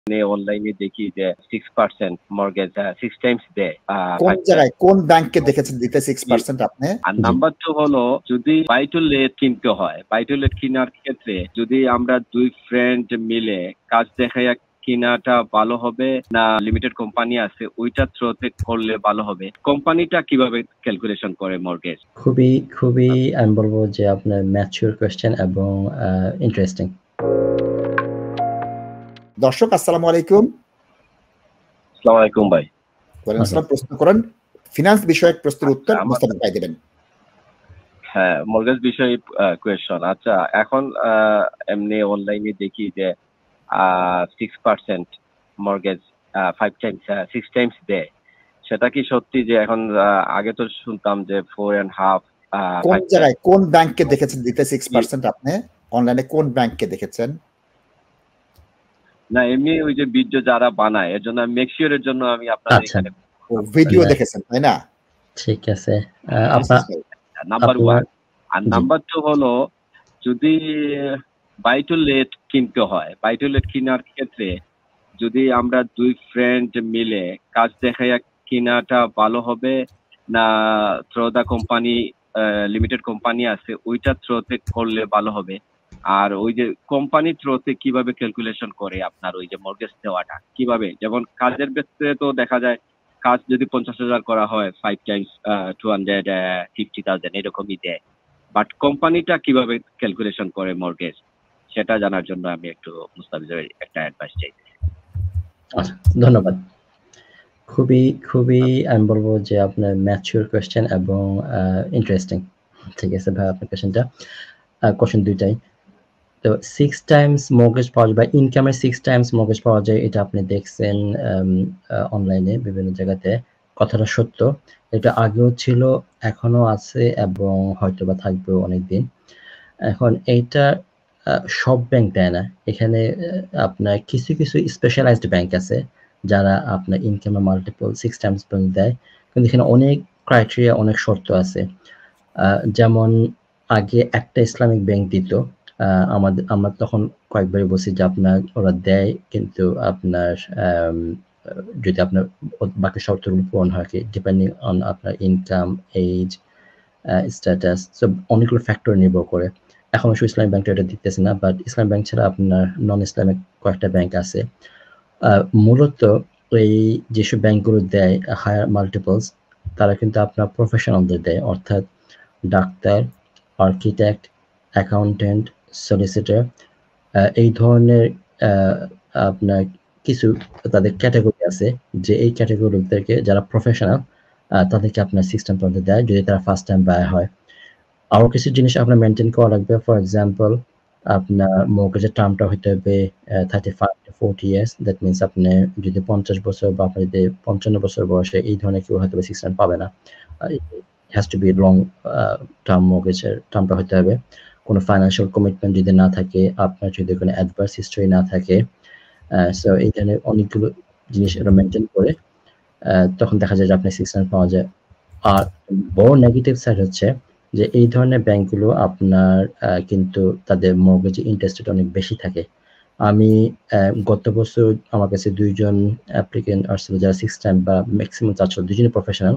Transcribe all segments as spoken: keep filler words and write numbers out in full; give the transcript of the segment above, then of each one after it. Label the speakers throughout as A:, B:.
A: অনলাইনে দেখি যে six percent mortgage six times দেয়।
B: কোন জায়গায় কোন ব্যাংকে দেখেছেন দিতে সিক্স পার্সেন্ট আপনি?
A: আর নাম্বার টু হলো যদি বাই টু লেট কিনতে হয়, বাই টু লেট কেনার ক্ষেত্রে যদি আমরা দুই ফ্রেন্ড মিলে কাজ দেখাইয়া কিনাটা ভালো হবে না লিমিটেড কোম্পানি আছে ওইটা থ্রুতে করলে ভালো হবে? কোম্পানিটা কিভাবে ক্যালকুলেশন করে মর্গেজ?
C: খুবই খুবই আমি বলবো যে আপনার ম্যাচিউর কোয়েশ্চেন এবং ইন্টারেস্টিং।
B: দর্শক আসসালামু আলাইকুম।
A: আসসালামু আলাইকুম ভাই।
B: ওয়ালাইকুম আসসালাম। প্রশ্ন করেন, ফিনান্স বিষয়ক প্রশ্নের উত্তর মোস্তাফিজ ভাই দেবেন।
A: হ্যাঁ, মর্গেজ বিষয়ে কোয়েশ্চন। আচ্ছা, এখন এমনি অনলাইনে দেখি যে six percent mortgage five times six times দেয়। সেটা কি সত্যি? যে এখন আগে তো শুনতাম যে ফোর অ্যান্ড হাফ।
B: কোন জায়গায় কোন ব্যাংকে দেখেছেন দিতে সিক্স পার্সেন্ট আপনি? অনলাইনে কোন ব্যাংকে দেখেছেন?
A: না, এমনি ওই যে ভিডিও যারা বানায় এর জন্য মেক শিওর এর জন্য আমি আপনাদের এখানে
B: ভিডিও দেখেছেন তাই না?
C: ঠিক আছে। আপনার
A: নাম্বার ওয়ান। আর নাম্বার টু হলো যদি বাই টু লেট কিনতে হয়, বাই টু লেট কেনার ক্ষেত্রে যদি আমরা দুই ফ্রেন্ড মিলে কাজ দেখাইয়া কিনাটা ভালো হবে না through the company limited company আছে ওইটা থ্রোতে করলে ভালো হবে? আর ওই যে কোম্পানি থ্রোতে কিভাবে ক্যালকুলেশন করে আপনার ওই যে মর্গেজ দেওয়াটা কিভাবে? যেমন কাজের ক্ষেত্রে তো দেখা যায় কাজ যদি পঞ্চাশ হাজার করা হয় five times two hundred fifty thousand এরকমই দেয়। বাট কোম্পানিটা কিভাবে ক্যালকুলেশন করে মর্গেজ সেটা জানার জন্য আমি একটু মুস্তাফিজের একটা অ্যাডভাইস চাইতেছি।
C: ধন্যবাদ। খুবই খুবই আমি বলবো যে আপনার ম্যাচিউর কোয়েশ্চেন এবং ইন্টারেস্টিং। ঠিক আছে ভাই, আপনার কোয়েশ্চেনটা কোয়েশ্চেন দুইটাই। তো সিক্স টাইমস মর্গেজ পাওয়া যায় বা ইনকামের সিক্স টাইমস মর্গেজ পাওয়া যায়, এটা আপনি দেখছেন অনলাইনে বিভিন্ন জায়গাতে। কথাটা সত্য, এটা আগেও ছিল, এখনো আছে এবং হয়তো বা থাকবেও অনেকদিন। এখন এইটা সব ব্যাংক দেয় না। এখানে আপনার কিছু কিছু স্পেশালাইজড ব্যাংক আছে যারা আপনার ইনকামের মাল্টিপল সিক্স টাইমস পর্যন্ত দেয়, কিন্তু এখানে অনেক ক্রাইটেরিয়া, অনেক শর্ত আছে। যেমন আগে একটা ইসলামিক ব্যাংক দিত, আমাদের আমরা তখন কয়েকবারই বলছি যে আপনার ওরা দেয়, কিন্তু আপনার যদি আপনার বাকি শর্তগুলো পূরণ হয়, কি ডিপেন্ডিং অন আপনার ইনকাম, এজ, স্ট্যাটাস, সব অনেকগুলো ফ্যাক্টর নির্ভর করে। এখন অবশ্য ইসলামিক ব্যাংকটা এটা দিতেছে না, বাট ইসলামিক ব্যাংক ছাড়া আপনার নন ইসলামিক কয়েকটা ব্যাংক আছে। মূলত এই যেসব ব্যাংকগুলো দেয় হায়ার মাল্টিপলস, তারা কিন্তু আপনার প্রফেশনালদের দেয়, অর্থাৎ ডাক্তার, আর্কিটেক্ট, অ্যাকাউন্টেন্ট, সলিসিটর, এই ধরনের আপনার কিছু তাদের ক্যাটাগরি আছে, যে এই ক্যাটাগরিদেরকে যারা প্রফেশনাল তাদেরকে আপনার সিস্টেম পর্যন্ত দেয় যদি তারা ফার্স্ট টাইম বায়ার হয়। আরও কিছু জিনিস আপনার মেনটেন করা লাগবে। ফর এক্সাম্পল, আপনার মর্গেজের টার্মটা হইতে হবে thirty five to forty years. That means আপনি যদি পঞ্চাশ বছর বা আপনি যদি পঞ্চান্ন বছর বয়সে এই ধরনের কেউ হয়তো সিক্স টাইম পাবে না। Has to be long term মর্গেজের টার্মটা হতে হবে। কোনো ফাইন্যান্সিয়াল কমিটমেন্ট যদি না থাকে, আপনার যদি কোনো অ্যাডভার্স হিস্ট্রি না থাকে, সো এই ধরনের অনেকগুলো জিনিস এটা মেনটেন করে তখন দেখা যায় যে আপনি সিক্স টাইম পাওয়া যায়। আর বড় নেগেটিভ সাইড হচ্ছে যে এই ধরনের ব্যাংকগুলো আপনার কিন্তু তাদের মর্গেজে ইন্টারেস্ট রেট অনেক বেশি থাকে। আমি গত বছর আমার কাছে দুইজন অ্যাপ্লিকেন্ট আসছিল যারা সিক্স টাইম বা ম্যাক্সিমাম চাচ্ছিল, দুজনই professional.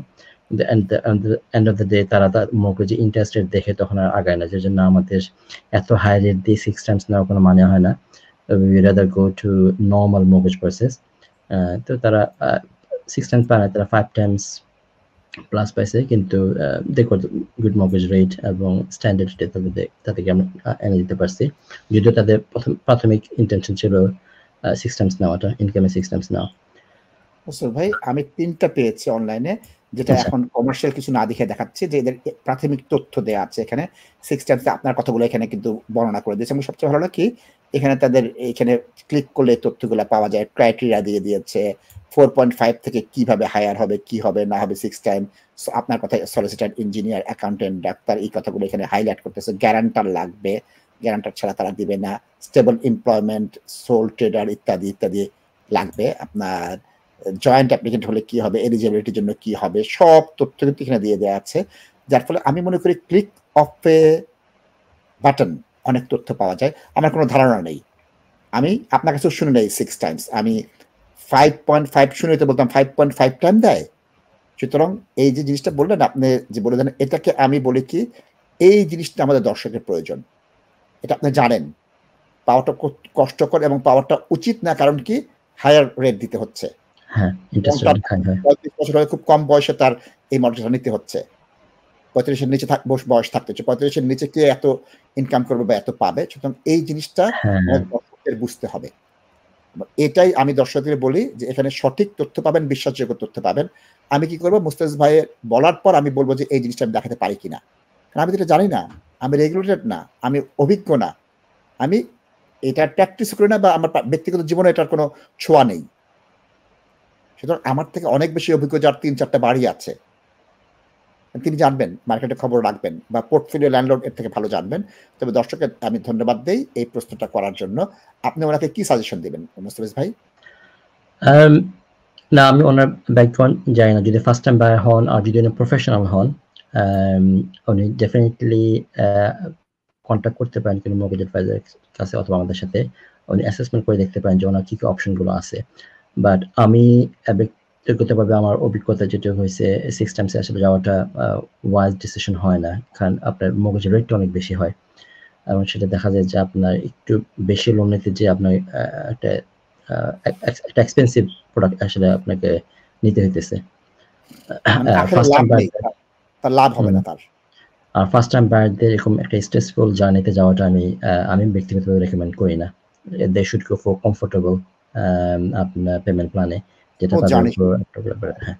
C: End of the day তারা তার মর্গেজে ইন্টারেস্ট রেট দেখে তখন আর আগায় না, যে জন্য আমাদের এত হাই রেট দিয়ে সিক্স টাইমস নেওয়ার কোনো মানে হয় না। We rather go to normal mortgage process. তো তারা সিক্স টাইমস পায় না, তারা ফাইভ টাইমস প্লাস পাইছে, কিন্তু দেখো গুড মর্গেজ রেট এবং স্ট্যান্ডার্ড রেট তাদেরকে আমরা এনে দিতে পারছি, যদিও তাদের প্রথম প্রাথমিক ইন্টেনশন ছিল সিক্স টাইমস নেওয়াটা, ইনকামে সিক্স টাইমস নেওয়া।
B: ভাই আমি তিনটা পেয়েছি অনলাইনে, যেটা এখন কমার্শিয়াল কিছু না দেখে দেখাচ্ছে যে এদের প্রাথমিক তথ্য দেওয়া আছে এখানে। সিক্স টাইমস আপনার কথাগুলো এখানে কিন্তু বর্ণনা করে দিয়েছে। এবং সবচেয়ে ভালো লাগে কি এখানে তাদের এখানে ক্লিক করলে তথ্যগুলো পাওয়া যায়, ক্রাইটেরিয়া দিয়ে দিয়েছে ফোর পয়েন্ট ফাইভ থেকে কিভাবে হায়ার হবে, কি হবে না হবে সিক্স টাইম। আপনার কথা সলিসিটর, ইঞ্জিনিয়ার, অ্যাকাউন্টেন্ট, ডাক্তার, এই কথাগুলো এখানে হাইলাইট করতেছে। গ্যারান্টার লাগবে, গ্যারান্টার ছাড়া তারা দিবে না। স্টেবল এমপ্লয়মেন্ট, সোল ট্রেডার ইত্যাদি ইত্যাদি লাগবে। আপনার জয়েন্ট অ্যাপ্লিকেন্ট হলে কি হবে, এলিজিবিলিটির জন্য কি হবে, সব তথ্য কিন্তু এখানে দিয়ে দেওয়া আছে। যার ফলে আমি মনে করি ক্লিক অফ এ বাটন অনেক তথ্য পাওয়া যায়। আমার কোনো ধারণা নেই, আমি আপনার কাছে শুনে নেই সিক্স টাইমস, আমি ফাইভ পয়েন্ট ফাইভ শুনে তো বলতাম ফাইভ পয়েন্ট ফাইভ টাইম দেয়। সুতরাং এই যে জিনিসটা বললেন আপনি, যে বলে দেন, এটাকে আমি বলি কি, এই জিনিসটা আমাদের দর্শকের প্রয়োজন। এটা আপনি জানেন পাওয়াটা কষ্টকর এবং পাওয়াটা উচিত না, কারণ কি হায়ার রেট দিতে হচ্ছে।
C: হ্যাঁ,
B: পঁয়ত্রিশ বছর হলে খুব কম বয়সে তার এই মর্যাদা নিতে হচ্ছে। পঁয়ত্রিশের নিচে বয়স থাকতে হচ্ছে, পঁয়ত্রিশের নিচে কে এত ইনকাম করবে বা এত পাবে। সুতরাং এই জিনিসটা দর্শকদের বুঝতে হবে। এটাই আমি দর্শকদের বলি যে এখানে সঠিক তথ্য পাবেন, বিশ্বাসযোগ্য তথ্য পাবেন। আমি কি করবো, মুস্তাফিজ ভাইয়ের বলার পর আমি বলবো যে এই জিনিসটা আমি দেখাতে পারি কিনা, কারণ আমি যেটা জানি না, আমি রেগুলেটেড না, আমি অভিজ্ঞ না, আমি এটা প্র্যাকটিস করি না, বা আমার ব্যক্তিগত জীবনে এটার কোনো ছোঁয়া নেই। সুতরাং আমার থেকে অনেক বেশি অভিজ্ঞ যার তিন চারটা বাড়ি আছে, তিনি জানবেন, মার্কেটে খবর রাখবেন, বা পোর্টফোলিও ল্যান্ডলর্ড এর থেকে ভালো জানবেন। তবে দর্শকের আমি ধন্যবাদ দেই এই প্রশ্নটা করার জন্য। আপনি ওনাকে কি সাজেশন দিবেন মুস্তাফিজ ভাই?
C: না, আমি ওনার ব্যাকগ্রাউন্ড জানি না। যদি ফার্স্ট টাইম বায়ার হন আর যদি উনি প্রফেশনাল হন, উনি ডেফিনেটলি কন্ট্যাক্ট করতে পারেন কোনো মর্গেজ অ্যাডভাইজারের কাছে অথবা আমাদের সাথে। উনি অ্যাসেসমেন্ট করে দেখতে পারেন যে ওনার কী কী অপশনগুলো আছে। বাট আমি ব্যক্তিগতভাবে আমার অভিজ্ঞতা যেটা হয়েছে, সিক্স টাইমসে আসলে যাওয়াটা ওয়াইজ ডিসিশন হয় না, কারণ আপনার মর্গেজের রেটটা অনেক বেশি হয় এবং সেটা দেখা যায় যে আপনার একটু বেশি লোন নিতে যে আপনার একটা একটা এক্সপেন্সিভ প্রোডাক্ট আসলে আপনাকে নিতে হইতেছে।
B: লাভ হবে না তার।
C: আর ফার্স্ট টাইম বায়ারদের এরকম একটা স্ট্রেসফুল জার্নিতে যাওয়াটা আমি আমি ব্যক্তিগতভাবে রেকমেন্ড করি না। They should go for comfortable আপনার পেমেন্ট প্ল্যানে, যেটা তাদের হ্যাঁ।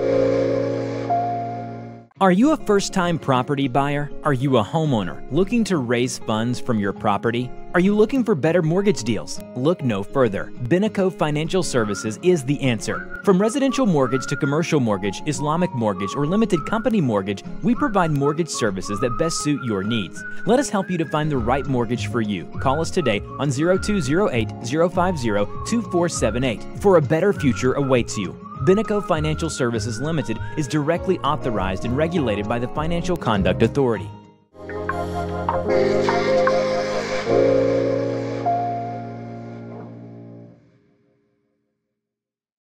D: Are you a first-time property buyer? Are you a homeowner looking to raise funds from your property? Are you looking for better mortgage deals? Look no further. Binaco Financial Services is the answer. From residential mortgage to commercial mortgage, Islamic mortgage, or limited company mortgage, we provide mortgage services that best suit your needs. Let us help you to find the right mortgage for you. Call us today on zero two zero eight, zero five zero, two four seven eight. For a better future awaits you. Binaco Financial Services Limited is directly authorized and regulated by the Financial Conduct Authority.